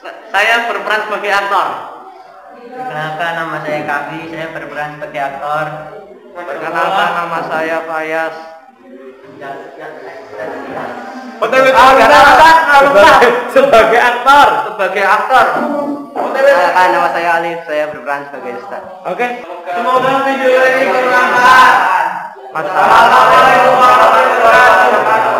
Saya berperan sebagai aktor. Perkenalkan, nama saya Kabi, saya berperan sebagai aktor. Perkenalkan, nama saya Fayas. Sebagai aktor. Sebagai aktor. Perkenalkan, nama saya Alif, saya berperan sebagai Ustaz. Oke. Semoga video ini bermanfaat. Assalamualaikum warahmatullahi wabarakatuh.